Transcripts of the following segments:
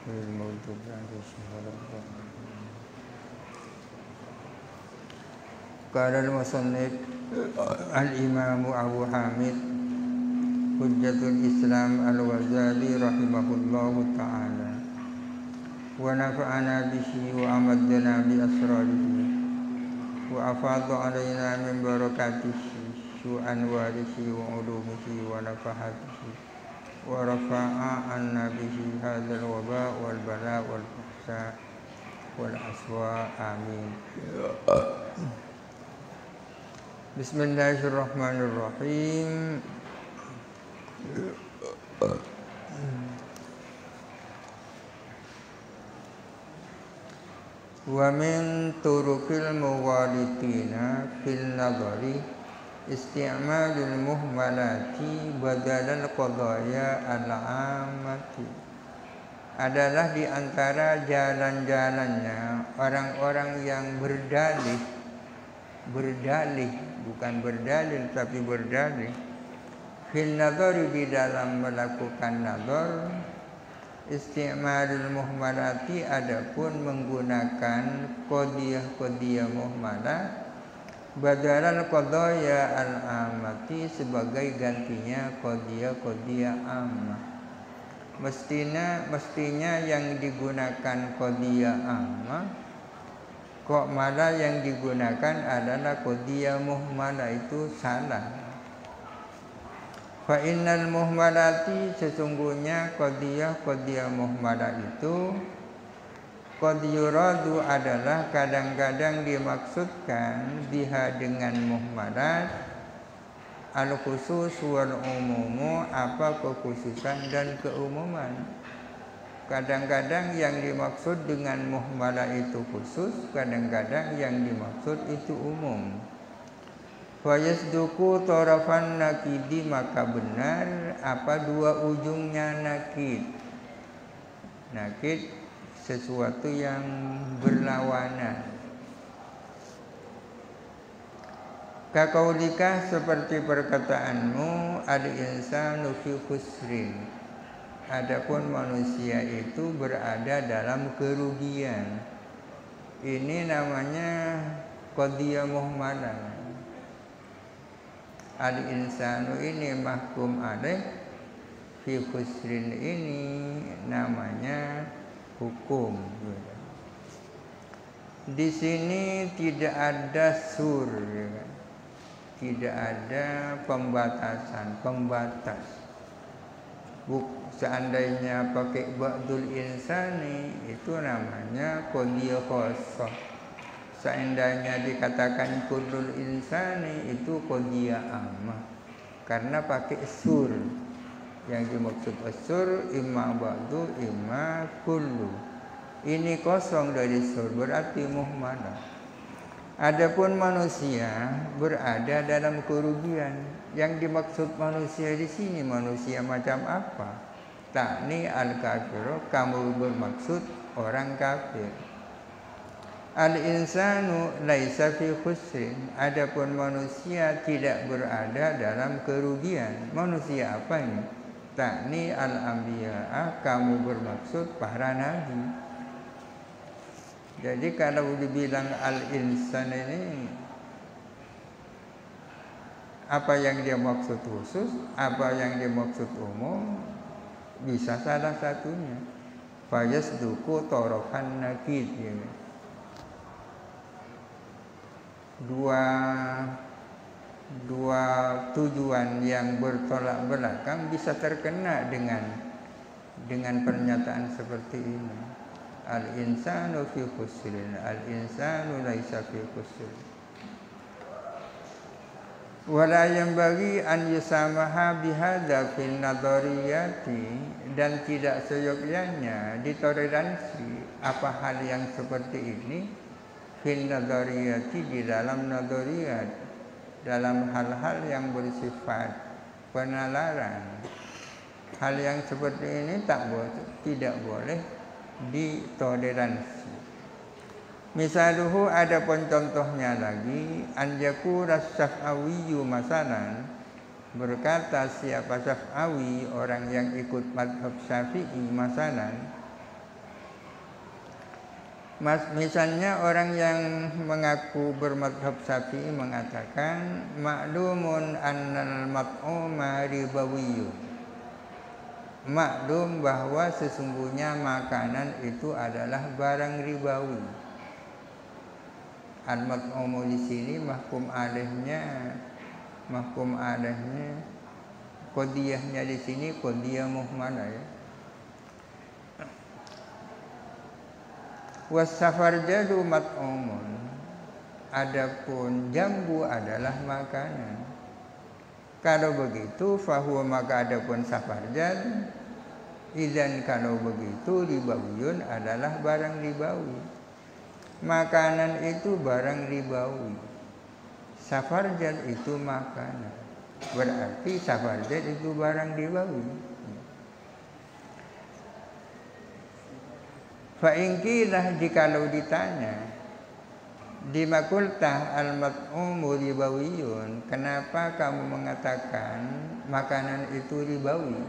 المغضوب عليهم ولا الضالين. قال المصنف الإمام أبو حامد حجة الإسلام الغزالي رحمه الله تعالى ونفعنا به وأمدنا بأسراره وأفاض علينا من بركاته وأنواره وعلومه ونفحاته ورفع عنا به هذا الوباء والبلاء والفحشاء والأسواء آمين. Bismillahirrahmanirrahim. Wa min turuqil muwalidina fil nadari isti'malul muhmalati badalal qadaya al-ammati. Adalah di antara jalan-jalannya orang-orang yang berdalih bukan berdalil tapi berdalih fil nadari di dalam melakukan nadar isti'malul muhmalati adapun menggunakan qadiyah muhmalah badalal qadaya al-ammati sebagai gantinya qadiyah ammah. Mestinya yang digunakan qadiyah ammah kok malah yang digunakan adalah qadiyah muhmalah, itu salah. Fa innal muhmalati sesungguhnya qadiyah muhmalah itu qad yuradu adalah kadang-kadang dimaksudkan biha dengan muhmalat al khusus wal umumu apa kekhususan dan keumuman. Kadang-kadang yang dimaksud dengan muhmalah itu khusus, kadang-kadang yang dimaksud itu umum. Fa yasduqu tarafan nakidi maka benar apa dua ujungnya nakid. Nakid sesuatu yang berlawanan. Kaqaulika seperti perkataanmu al-insanu fi khusrin. Adapun manusia itu berada dalam kerugian. Ini namanya qadiyah muhmalah. Al-insanu ini mahkum alaih fi khusrin ini namanya hukum. Di sini tidak ada sur, tidak ada pembatas. Seandainya pakai ba'dul insani itu namanya qadiyah khassah. Seandainya dikatakan kullul insani itu qadiyah ammah. Karena pakai sur. Yang dimaksud sur imma ba'du imma kullu. Ini kosong dari sur berarti muhmalah. Adapun manusia berada dalam kerugian. Yang dimaksud manusia di sini manusia macam apa? Takni al-kafiru, kamu bermaksud orang kafir. Al-insanu laisa fi khusrin. Adapun manusia tidak berada dalam kerugian. Manusia apa ini? Takni al-anbiya, kamu bermaksud para nabi. Jadi kalau dibilang al-insan ini apa yang dia maksud khusus, apa yang dia maksud umum, bisa salah satunya. Fayasduqu tarafan nakid. Dua tujuan yang bertolak belakang bisa terkena dengan pernyataan seperti ini. Al-insanu fi khusrin, al-insanu laisa fi khusrin. Wala yanbaghi an yusamaha bihadza fil nadariyati, dan tidak seyogyanya ditoleransi apa hal yang seperti ini fil nadariyati di dalam nadariyat, dalam hal-hal yang bersifat penalaran. Hal yang seperti ini tidak boleh ditoleransi. Misaluhu adapun contohnya lagi anjaku as-Syaf'awiyyu masalan, berkata siapa Syaf'awi orang yang ikut mazhab Syafi'i masalan Misalnya orang yang mengaku bermadhab Syafi'i mengatakan maklumun annal mat'uma ribawiyyun. Maklum bahwa sesungguhnya makanan itu adalah barang ribawi. Al-mat'umu di sini mahkum alaihnya qadiyahnya di sini qadiyah muhmalah ya. Wasafarjadu mat'umun. Adapun jambu adalah makanan. Kalau begitu fahuwa maka adapun safarjad idzan kalau begitu ribawiyun adalah barang ribawi. Makanan itu barang ribawi. Safarjad itu makanan. Berarti safarjad itu barang ribawi. Fa'ingkilah jikalau ditanya dimakultah al-mat'umu ribawiyun, kenapa kamu mengatakan makanan itu ribawi?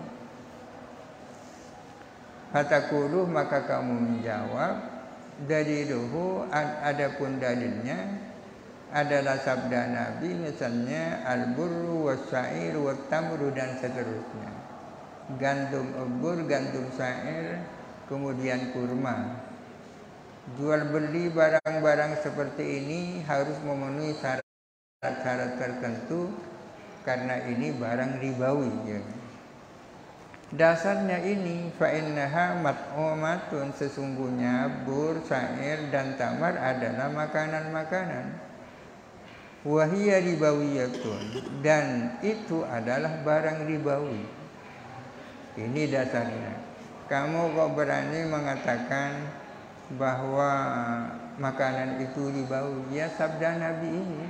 Fatakuluh maka kamu menjawab daliluhu adapun dalilnya adalah sabda Nabi misalnya al-burru was-sa'ir wat-tamru dan seterusnya. Gandum ubur, gandum sa'ir, kemudian kurma. Jual beli barang-barang seperti ini harus memenuhi syarat-syarat tertentu karena ini barang ribawi ya. Dasarnya ini fa innaha mat'umatun, sesungguhnya bur, syair dan tamar adalah makanan-makanan. Wa hiya ribawiyatun, dan itu adalah barang ribawi. Ini dasarnya. Kamu kok berani mengatakan bahwa makanan itu ribawi? Ya sabda Nabi ini.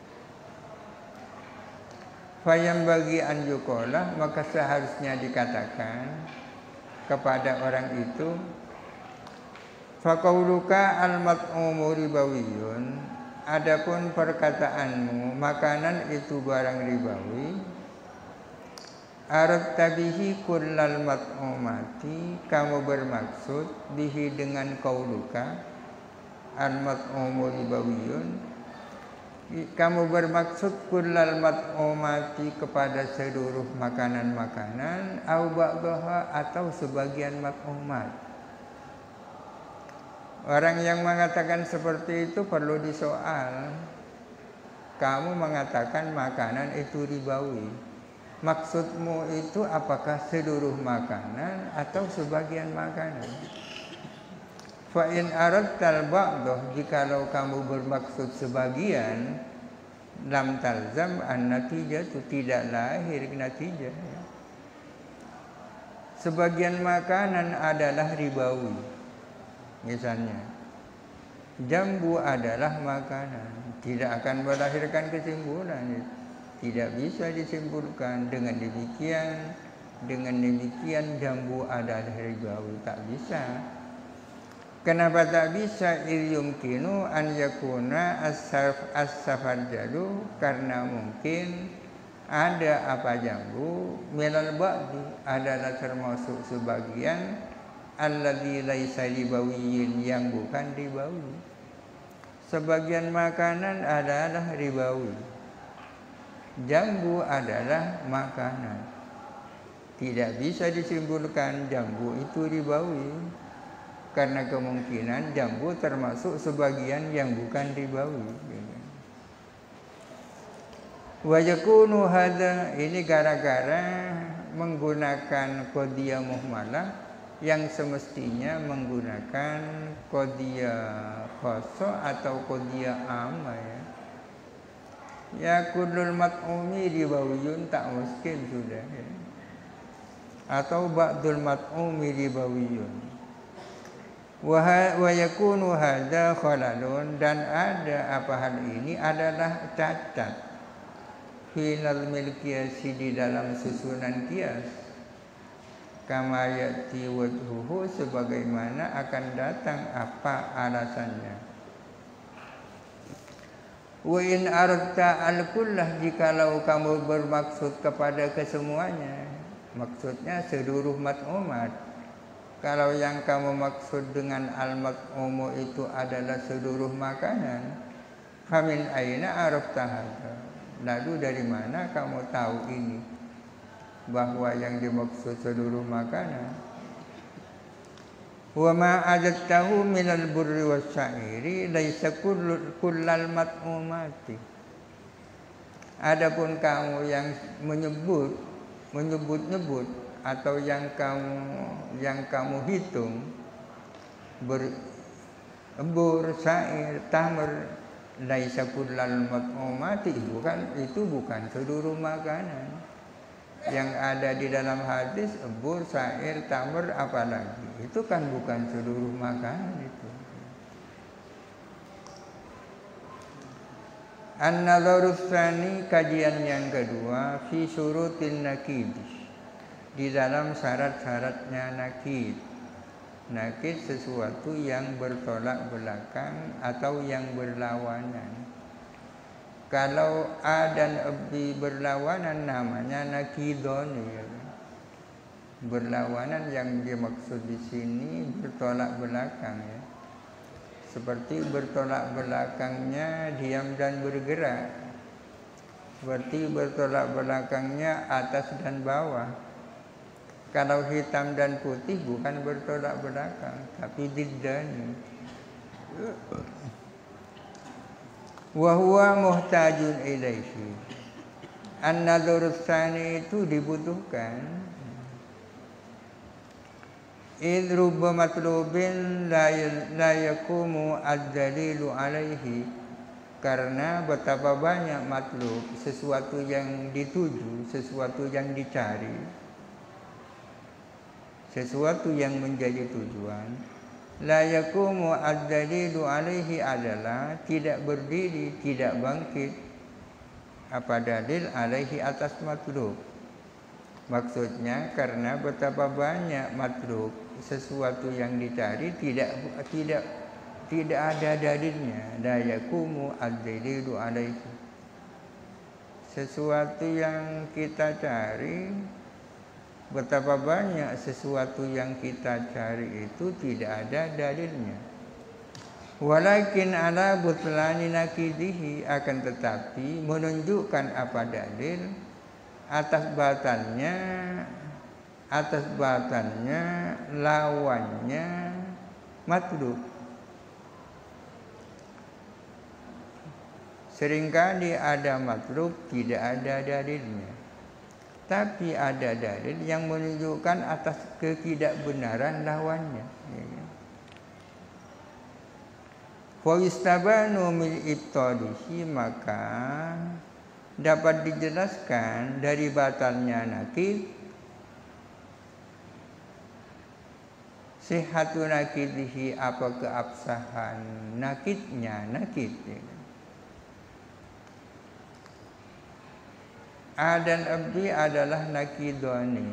Fayam bagi an yuqala, maka seharusnya dikatakan kepada orang itu faqauluka al-mat'umu ribawiyun, adapun perkataanmu makanan itu barang ribawi. Aradta bihi kullal mat'umati, kamu bermaksud bihi dengan qauluka al-mat'umu ribawiyun, kamu bermaksud kullal mat'umati kepada seluruh makanan-makanan, au ba'daha atau sebagian mat'umat. Orang yang mengatakan seperti itu perlu disoal. Kamu mengatakan makanan itu ribawi, maksudmu itu apakah seluruh makanan atau sebagian makanan? Fa in aradtal ba'dah, jikalau kamu bermaksud sebagian, lam talzam an-natijah, itu tidak lahir natijah. Sebagian makanan adalah ribawi. Misalnya jambu adalah makanan, tidak akan melahirkan kesimpulan. Tidak bisa disimpulkan dengan demikian jambu adalah ribawi, tak bisa. Kenapa tak bisa? Yumkinu an yakuna as-safarjadu, karena mungkin ada apa jambu minal ba'di, adalah termasuk sebagian alladzi laisa ribawiyyin, yang bukan ribawi. Sebagian makanan adalah ribawi. Jambu adalah makanan. Tidak bisa disimpulkan jambu itu ribawi, karena kemungkinan jambu termasuk sebagian yang bukan ribawi. Wa yakunu hadza, ini gara-gara menggunakan qadiyah muhmalah yang semestinya menggunakan qadiyah khassa atau qadiyah amma ya. Ya kullul mat'umi ribawiyun, tak mungkin sudah ya. Atau ba'dul mat'umi ribawiyun. Wa yakunu hadza khalalun, dan ada apa hal ini adalah cacat filal milkiyasi, di dalam susunan kias. Kama ya'ti wajhuhu, sebagaimana akan datang apa alasannya. Wa in aradta al-kullah, jikalau kamu bermaksud kepada kesemuanya, maksudnya seluruh mat'umat. Kalau yang kamu maksud dengan al-mat'umu itu adalah seluruh makanan, famin aina arafta hadza? Lalu dari mana kamu tahu ini, bahwa yang dimaksud seluruh makanan? Wa ma adattahu minal burri wasya'iri laisa kullal mat'umati. Adapun kamu yang menyebut-nyebut atau yang kamu hitung bur, syair, tamr, laisa kullal mat'umati, itu bukan seluruh makanan. Yang ada di dalam hadis bur, syair, tamr, apalagi itu kan bukan seluruh makanan itu. An-nadharus tsani, kajian yang kedua, fi syurutin nakid, di dalam syarat-syaratnya nakid. Nakid sesuatu yang bertolak belakang atau yang berlawanan. Kalau A dan B berlawanan namanya nakidon, ya. Berlawanan yang dimaksud di sini bertolak belakang, ya. Seperti bertolak belakangnya diam dan bergerak. Seperti bertolak belakangnya atas dan bawah. Kalau hitam dan putih bukan bertolak belakang, tapi diddani. Wa huwa muhtajun ilaihi. An-nadharus tsani itu dibutuhkan. Id rubba matlubin la yakumu ad-dalilu alaihi. Karena betapa banyak matlub, sesuatu yang dituju, sesuatu yang dicari, sesuatu yang menjadi tujuan. La yakumu ad-dalilu alaihi adalah tidak berdiri, tidak bangkit apa dalil alaihi atas matlub. Maksudnya karena betapa banyak matlub, sesuatu yang dicari tidak ada dalilnya. La yakumu ad-dalilu alaihi. Sesuatu yang kita cari, betapa banyak sesuatu yang kita cari itu tidak ada dalilnya. Walakin ala butlani nakidihi, akan tetapi menunjukkan apa dalil atas batannya lawannya matlub. Seringkali ada matlub tidak ada dalilnya, tapi ada dalil yang menunjukkan atas ketidakbenaran lawannya. Fa yustabanu min ibtalihi, maka dapat dijelaskan dari batalnya nakid, sihhatu nakidihi, apa keabsahan nakidnya. A dan B adalah nakidoni,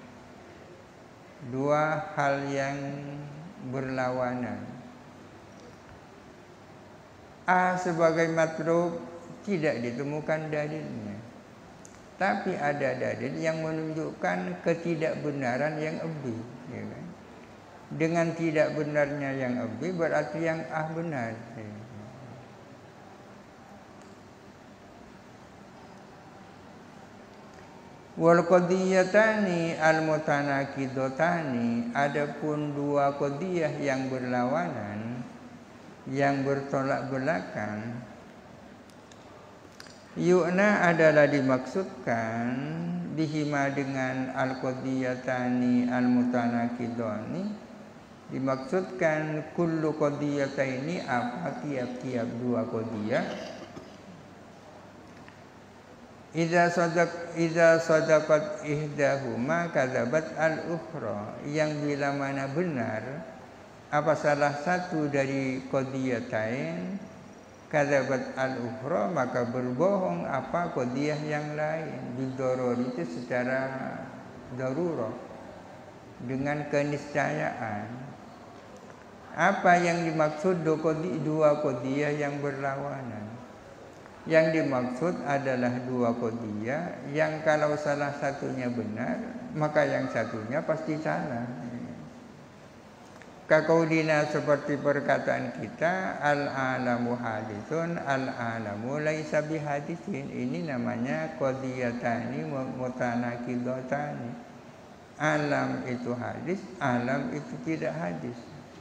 dua hal yang berlawanan. A sebagai matlub tidak ditemukan dalilnya, tapi ada dalil yang menunjukkan ketidakbenaran yang B, ya kan? Dengan tidak benarnya yang B berarti yang A benar, ya. Wal qadiyatani al mutanaqidatani, adapun dua qadiyah yang berlawanan, yang bertolak belakang, yu'na adalah dimaksudkan bihima dengan al qadiyatani al mutanaqidani, dimaksudkan kullu qadiyataini, apa tiap-tiap dua qadiyah. Idza sadaqat ihdahuma kadzabat al-ukhra, yang bila mana benar apa salah satu dari qadiyatain, kadzabat al-ukhra, maka berbohong apa qadiyah yang lain. Bidoror itu secara darurah, dengan keniscayaan. Apa yang dimaksud dua qadiyah yang berlawanan? Yang dimaksud adalah dua qadiyah yang kalau salah satunya benar, maka yang satunya pasti salah. Kaqaulina seperti perkataan kita, al-alamu haditsun, al-alamu laisa bihaditsin. Ini namanya qadiyatani mutanaqidatani. Alam itu hadis, alam itu tidak hadis.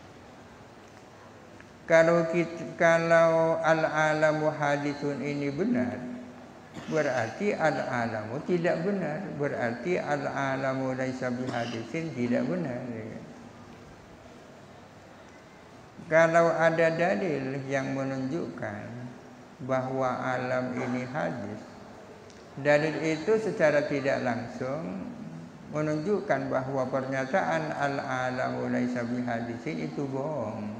Kalau al-alamu haditsun ini benar, berarti al-alamu tidak benar. Berarti al-alamu laisa bihaditsin tidak benar. Kalau ada dalil yang menunjukkan bahwa alam ini hadis, dalil itu secara tidak langsung menunjukkan bahwa pernyataan al-alamu laisa bihadisin itu bohong.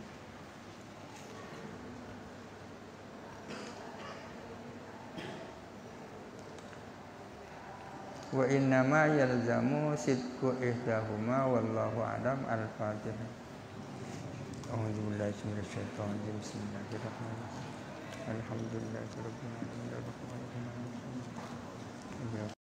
Wa innama yalzamu sidqu ihdahuma wallahu a'lam. Al-Fatihah. A'udzu billahi minasyaitonir rajim. Bismillahirrahmanirrahim. Alhamdulillahirabbil alamin.